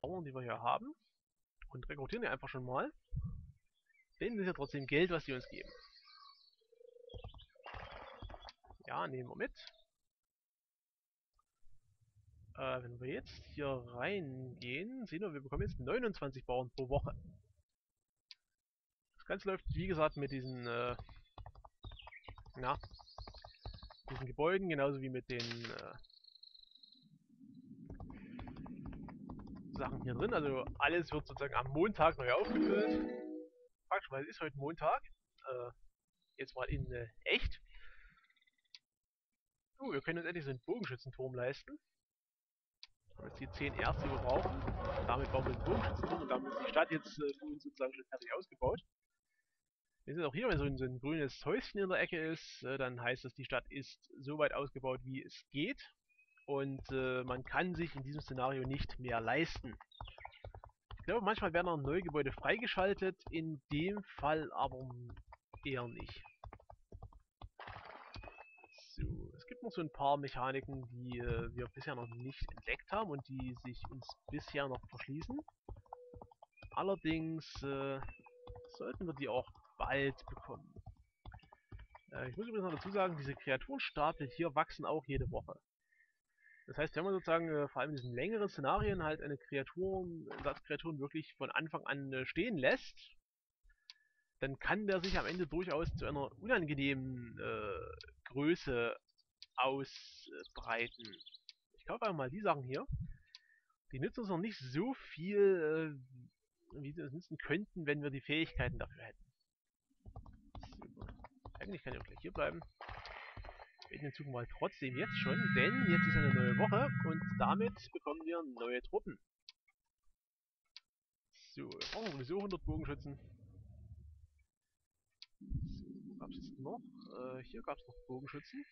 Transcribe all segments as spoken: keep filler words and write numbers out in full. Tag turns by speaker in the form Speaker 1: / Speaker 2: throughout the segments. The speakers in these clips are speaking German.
Speaker 1: Bauern, die wir hier haben. Und rekrutieren die einfach schon mal. Denn das ist ja trotzdem Geld, was die uns geben. Ja, nehmen wir mit. Äh, wenn wir jetzt hier reingehen, sehen wir, wir bekommen jetzt neunundzwanzig Bauern pro Woche. Das Ganze läuft, wie gesagt, mit diesen, äh, na, diesen Gebäuden, genauso wie mit den äh, Sachen hier drin. Also alles wird sozusagen am Montag neu aufgefüllt. Praktischerweise ist heute Montag. Äh, jetzt mal in äh, echt. Oh, wir können uns endlich so einen Bogenschützenturm leisten. Wir haben jetzt die zehn Erste, die wir brauchen. Damit bauen wir den Bogenschützenturm und damit ist die Stadt jetzt äh, für uns sozusagen schon fertig ausgebaut. Wir sind auch hier, wenn so ein, so ein grünes Häuschen in der Ecke ist, äh, dann heißt das, die Stadt ist so weit ausgebaut, wie es geht. Und äh, man kann sich in diesem Szenario nicht mehr leisten. Ich glaube, manchmal werden auch neue Gebäude freigeschaltet, in dem Fall aber eher nicht. So, es gibt noch so ein paar Mechaniken, die äh, wir bisher noch nicht entdeckt haben und die sich uns bisher noch verschließen. Allerdings äh, sollten wir die auch bald bekommen. Äh, ich muss übrigens noch dazu sagen, diese Kreaturenstapel hier wachsen auch jede Woche. Das heißt, wenn man sozusagen äh, vor allem in diesen längeren Szenarien halt eine Kreatur, Ersatzkreaturen wirklich von Anfang an äh, stehen lässt, dann kann der sich am Ende durchaus zu einer unangenehmen äh, Größe ausbreiten. Ich kaufe einfach mal die Sachen hier. Die nützen uns noch nicht so viel, äh, wie sie uns nützen könnten, wenn wir die Fähigkeiten dafür hätten. Super. Eigentlich kann ich auch gleich hier bleiben. Wir den Zug mal trotzdem jetzt schon, denn jetzt ist eine neue Woche und damit bekommen wir neue Truppen. So, wir brauchen sowieso hundert Bogenschützen. So, wo gab es jetzt noch? Äh, hier gab es noch Bogenschützen.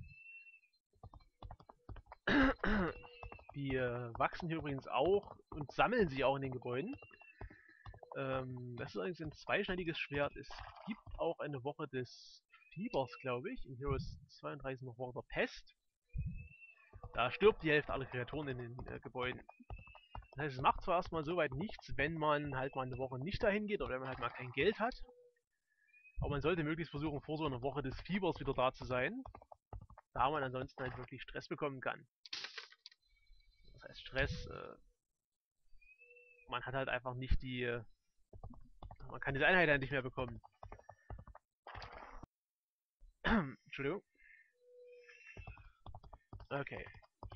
Speaker 1: Die äh, wachsen hier übrigens auch und sammeln sich auch in den Gebäuden. Ähm, das ist allerdings ein zweischneidiges Schwert. Es gibt auch eine Woche des Fiebers, glaube ich. In Heroes zweiunddreißig noch Woche der Pest. Da stirbt die Hälfte aller Kreaturen in den äh, Gebäuden. Das heißt, es macht zwar erstmal soweit nichts, wenn man halt mal eine Woche nicht dahin geht oder wenn man halt mal kein Geld hat. Aber man sollte möglichst versuchen, vor so einer Woche des Fiebers wieder da zu sein. Da man ansonsten halt wirklich Stress bekommen kann. Das heißt Stress, äh, man hat halt einfach nicht die, äh, man kann diese Einheit halt nicht mehr bekommen. Entschuldigung. Okay.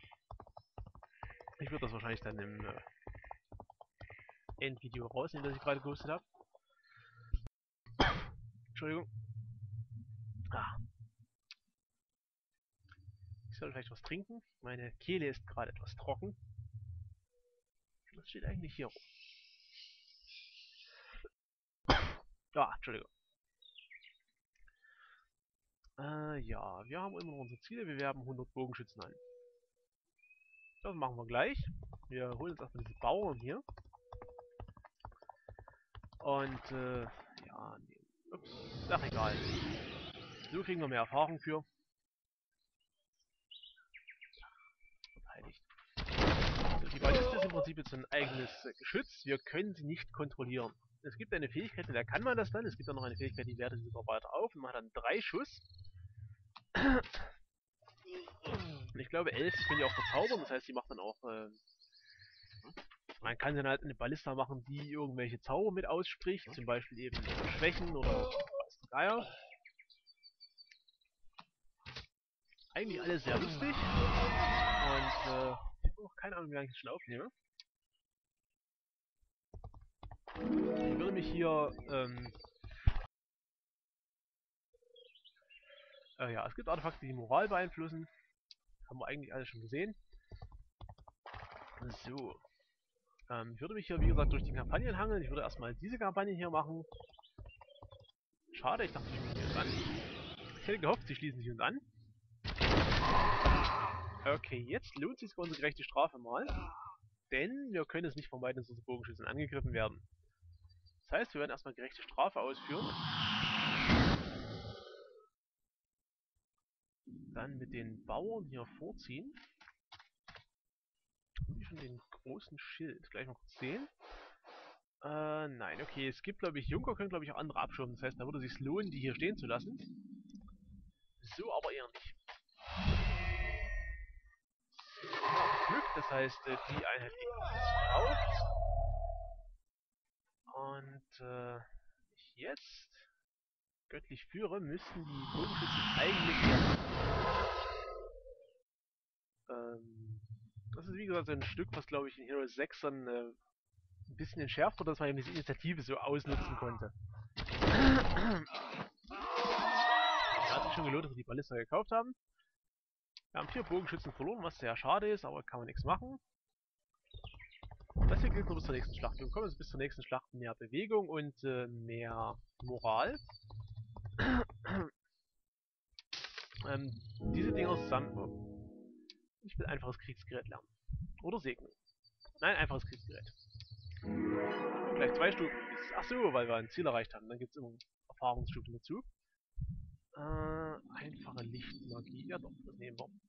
Speaker 1: Ich würde das wahrscheinlich dann im äh, Endvideo rausnehmen, das ich gerade gepostet habe. Entschuldigung. Ah. Ich soll vielleicht was trinken. Meine Kehle ist gerade etwas trocken. Was steht eigentlich hier rum? Ah, Entschuldigung. Äh, ja, wir haben immer noch unsere Ziele. Wir werben hundert Bogenschützen an. Das machen wir gleich. Wir holen uns erstmal diese Bauern hier. Und, äh, ja, nee. Ups, ach egal. So kriegen wir mehr Erfahrung für. Verteidigt. So, die Balliste ist im Prinzip jetzt ein eigenes äh, Geschütz. Wir können sie nicht kontrollieren. Es gibt eine Fähigkeit, mit der kann man das dann. Es gibt dann noch eine Fähigkeit, die wertet sogar weiter auf. Und man hat dann drei Schuss. Und ich glaube, elf können die auch verzaubern. Das heißt, die macht dann auch... Äh, man kann dann halt eine Ballista machen, die irgendwelche Zauber mit ausspricht. Zum Beispiel eben äh, Schwächen oder was der Geier. Eigentlich alles sehr lustig. Und äh, ich habe noch keine Ahnung, wie lange ich das schon aufnehme. Ich würde mich hier, ähm, äh, ja, es gibt Artefakte, die die Moral beeinflussen. Haben wir eigentlich alles schon gesehen. So. Ähm, ich würde mich hier, wie gesagt, durch die Kampagnen hangeln. Ich würde erstmal diese Kampagne hier machen. Schade, ich dachte, sie schließen sich uns an. Ich hätte gehofft, sie schließen sich uns an. Okay, jetzt lohnt sich unsere gerechte Strafe mal. Denn wir können es nicht vermeiden, dass unsere Bogenschützen angegriffen werden. Das heißt, wir werden erstmal gerechte Strafe ausführen. Dann mit den Bauern hier vorziehen. schon den großen Schild? Gleich mal kurz sehen. Äh, nein, okay. Es gibt, glaube ich, Junker können, glaube ich, auch andere abschirmen. Das heißt, da würde es sich lohnen, die hier stehen zu lassen. So aber eher nicht. Ja, Glück, das heißt, äh, die Einheit liegt auf. Und äh, ich jetzt göttlich führe, müssten die Bogenschützen eigentlich hier machen. Ähm, das ist wie gesagt so ein Stück, was glaube ich in Heroes sechs dann äh, ein bisschen entschärft wurde, dass man eben diese Initiative so ausnutzen konnte. Hat sich schon gelohnt, dass wir die Ballista gekauft haben. Wir haben vier Bogenschützen verloren, was sehr schade ist, aber kann man nichts machen. Das hier gilt nur bis zur nächsten Schlacht. Wir bekommen jetzt bis zur nächsten Schlacht mehr Bewegung und äh, mehr Moral. ähm, diese Dinger zusammen... Ich will einfaches Kriegsgerät lernen. Oder Segnung. Nein, einfaches Kriegsgerät. Gleich zwei Stufen. Achso, weil wir ein Ziel erreicht haben. Dann gibt es immer Erfahrungsstufen dazu. Äh, einfache Lichtmagie. Ja doch, das nehmen wir.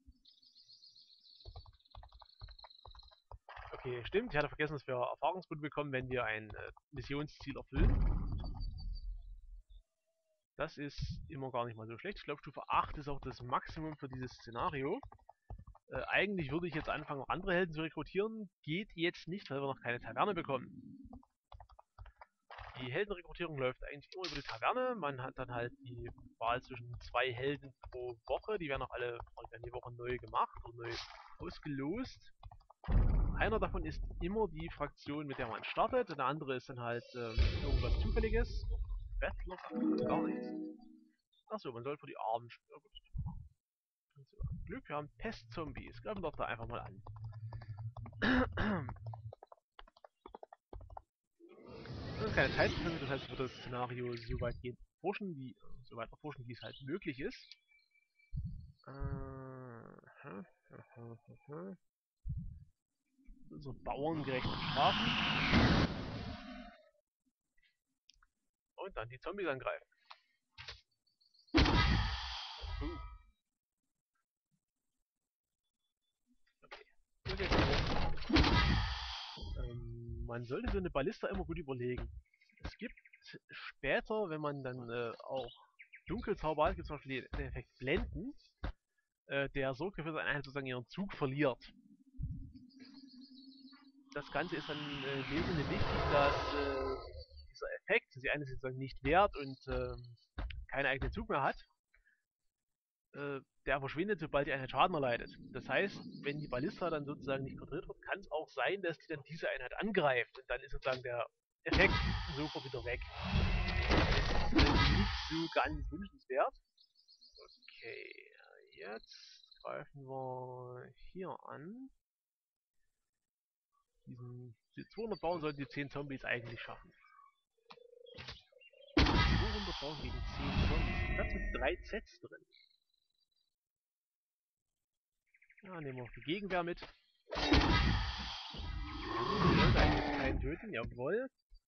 Speaker 1: Okay, stimmt. Ich hatte vergessen, dass wir Erfahrungspunkte bekommen, wenn wir ein äh, Missionsziel erfüllen. Das ist immer gar nicht mal so schlecht. Ich glaube, Stufe acht ist auch das Maximum für dieses Szenario. Äh, eigentlich würde ich jetzt anfangen, noch andere Helden zu rekrutieren. Geht jetzt nicht, weil wir noch keine Taverne bekommen. Die Heldenrekrutierung läuft eigentlich immer über die Taverne. Man hat dann halt die Wahl zwischen zwei Helden pro Woche. Die werden auch alle die werden die Woche neu gemacht und neu ausgelost. Einer davon ist immer die Fraktion, mit der man startet. Und der andere ist dann halt ähm, irgendwas Zufälliges. Battler sagt gar nichts. Achso, man soll für die Armen spielen. Ja, Glück, wir haben Pestzombies. Greifen wir doch da einfach mal an. Das ist keine Zeitbegrenzung, das heißt, ich würde das Szenario so weit gehen erforschen, wie, äh, so weit erforschen, wie es halt möglich ist. Äh, so bauerngerechte Strafen. Und dann die Zombies angreifen. Uh. Okay. Ähm, man sollte so eine Ballista immer gut überlegen. Es gibt später, wenn man dann äh, auch Dunkelzauber hat, gibt es zum Beispiel den Effekt Blenden. Äh, der sorgt dafür, dass eine Einheit sozusagen ihren Zug verliert. Das Ganze ist dann äh, in dem Sinne wichtig, dass äh, dieser Effekt, dass die eine sozusagen nicht wehrt und äh, keinen eigenen Zug mehr hat, äh, der verschwindet, sobald die Einheit Schaden erleidet. Das heißt, wenn die Ballista dann sozusagen nicht kontrolliert wird, kann es auch sein, dass die dann diese Einheit angreift und dann ist sozusagen der Effekt sofort wieder weg. Das ist äh, nicht so ganz wünschenswert. Okay, jetzt greifen wir hier an. Diesen die zweihundert bauen sollten die zehn Zombies eigentlich schaffen. zweihundert bauen gegen zehn Zombies. Das sind drei Sets drin. Ja, nehmen wir auch die Gegenwehr mit. Die sollte eigentlich keinen töten, jawohl.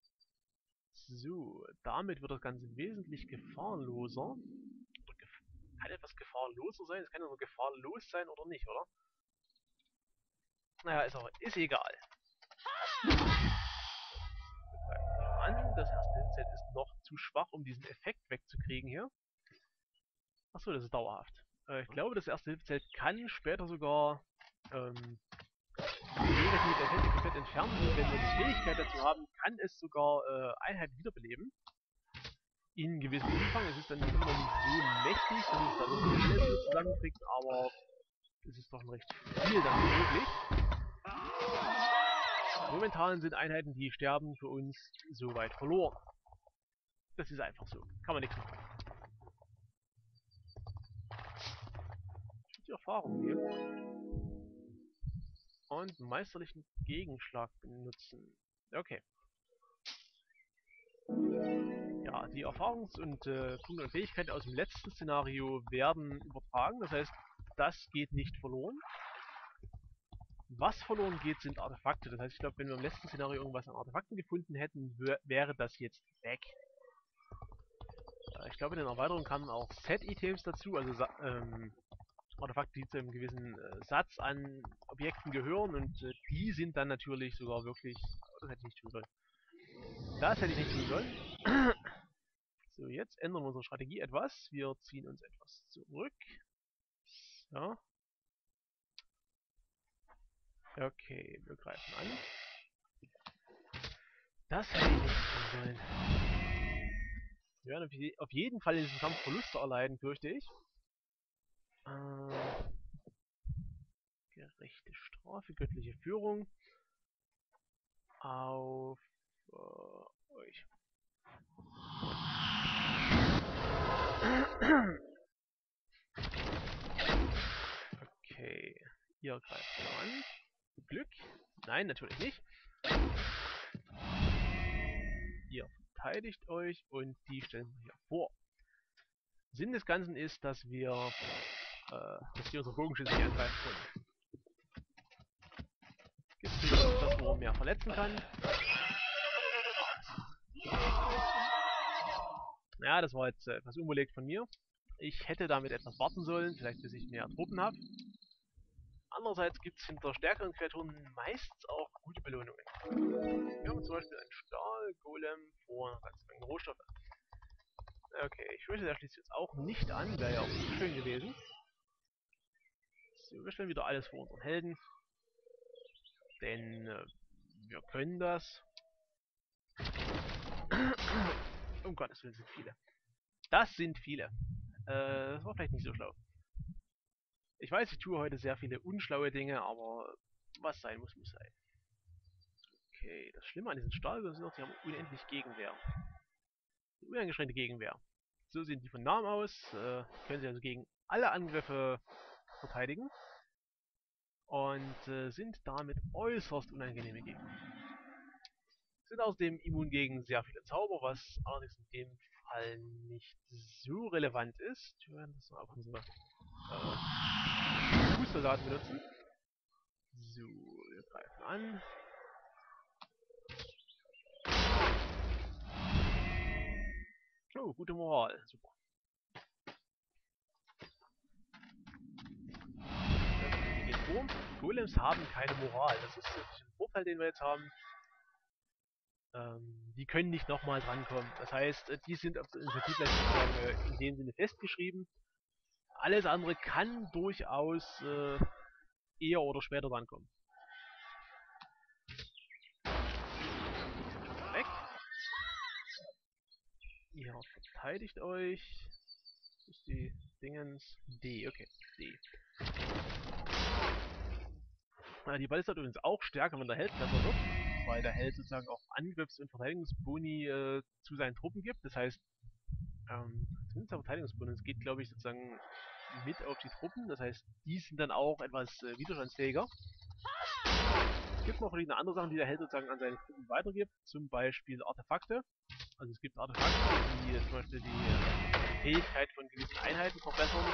Speaker 1: So, damit wird das Ganze wesentlich gefahrenloser. Kann etwas gefahrenloser sein? Es kann ja nur gefahrenlos sein oder nicht, oder? Naja, ist, auch, ist egal. An. Das erste Hilfszelt ist noch zu schwach, um diesen Effekt wegzukriegen hier. Achso, das ist dauerhaft. Äh, ich glaube, das erste Hilfszelt kann später sogar ähm, negative Effekte komplett entfernen und wenn wir die Fähigkeit dazu haben, kann es sogar äh, Einheiten wiederbeleben. In gewissem Umfang. Es ist dann immer nicht so mächtig, dass es da wirklich alles zusammenkriegt, aber es ist doch schon recht viel dann möglich. Momentan sind Einheiten, die sterben, für uns soweit verloren. Das ist einfach so. Kann man nichts machen. Ich würde die Erfahrung nehmen. Und meisterlichen Gegenschlag benutzen. Okay. Ja, die Erfahrungs- und äh, Punkte und Fähigkeiten aus dem letzten Szenario werden übertragen. Das heißt, das geht nicht verloren. Was verloren geht, sind Artefakte. Das heißt, ich glaube, wenn wir im letzten Szenario irgendwas an Artefakten gefunden hätten, wäre das jetzt weg. Äh, ich glaube, in den Erweiterungen kamen auch Set-Items dazu, also ähm, Artefakte, die zu einem gewissen äh, Satz an Objekten gehören und äh, die sind dann natürlich sogar wirklich... Oh, das hätte ich nicht tun sollen. Das hätte ich nicht tun sollen. So, jetzt ändern wir unsere Strategie etwas. Wir ziehen uns etwas zurück. So. Okay, wir greifen an. Das hätte ich nicht tun sollen. Wir werden auf, je auf jeden Fall in diesem Kampf Verluste erleiden, fürchte ich. Äh, gerechte Strafe, göttliche Führung. Auf äh, euch. Okay, ihr greift an. Glück? Nein, natürlich nicht. Ihr verteidigt euch und die stellen wir hier vor. Sinn des Ganzen ist, dass wir, äh, dass die unsere Bogenschüsse nicht angreifen können. Gibt es das, wo er mehr verletzen kann? Ja, das war jetzt äh, etwas unüberlegt von mir. Ich hätte damit etwas warten sollen, vielleicht bis ich mehr Truppen habe. Andererseits gibt es hinter stärkeren Kreaturen meistens auch gute Belohnungen. Wir haben zum Beispiel einen Stahl-Golem vor einer ganzen Menge Rohstoffe. Okay, ich fürchte, der schließt jetzt auch nicht an, wäre ja auch schön gewesen. So, wir stellen wieder alles vor unseren Helden. Denn äh, wir können das. Um Gottes Willen, sind viele. Das sind viele. Äh, das war vielleicht nicht so schlau. Ich weiß, ich tue heute sehr viele unschlaue Dinge, aber was sein muss, muss sein. Okay, das Schlimme an diesen Stahlwürfeln ist noch, sie haben unendlich Gegenwehr. Uneingeschränkte Gegenwehr. So sehen die von Namen aus. Äh, können sie also gegen alle Angriffe verteidigen. Und äh, sind damit äußerst unangenehme Gegner. Sind außerdem immun gegen sehr viele Zauber, was allerdings in dem Fall nicht so relevant ist. Wir werden das mal auf unsere äh, Fußsoldaten benutzen. So, wir greifen an. Oh, gute Moral. Super. Wir gehen vor. Golems haben keine Moral. Das ist wirklich ein Vorteil, den wir jetzt haben. Ähm, die können nicht nochmal drankommen. Das heißt, die sind auf der Initiativleiste sozusagen äh, in dem Sinne festgeschrieben. Alles andere kann durchaus äh, eher oder später drankommen. Weg. Ihr verteidigt euch. Das ist die Dingens. D, okay. D. Ja, die Ballista hat übrigens auch stärker, wenn der Held besser wird, weil der Held sozusagen auch Angriffs- und Verteidigungsboni äh, zu seinen Truppen gibt. Das heißt, ähm, zumindest der Verteidigungsbonus geht, glaube ich, sozusagen mit auf die Truppen. Das heißt, die sind dann auch etwas äh, widerstandsfähiger. Es gibt noch verschiedene andere Sachen, die der Held sozusagen an seine Truppen weitergibt. Zum Beispiel Artefakte. Also es gibt Artefakte, die äh, zum Beispiel die äh, Fähigkeit von gewissen Einheiten verbessern.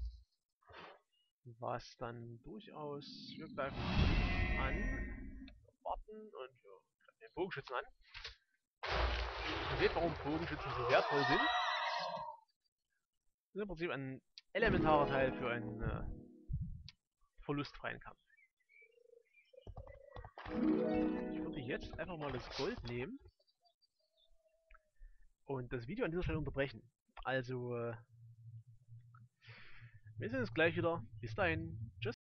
Speaker 1: Was dann durchaus, wir greifen nicht an, warten und wir greifen den Bogenschützen an. Ihr seht, warum Bogenschützen so wertvoll sind. Das ist im Prinzip ein elementarer Teil für einen äh, verlustfreien Kampf. Ich würde jetzt einfach mal das Gold nehmen und das Video an dieser Stelle unterbrechen. Also, äh, wir sehen uns gleich wieder. Bis dahin. Tschüss.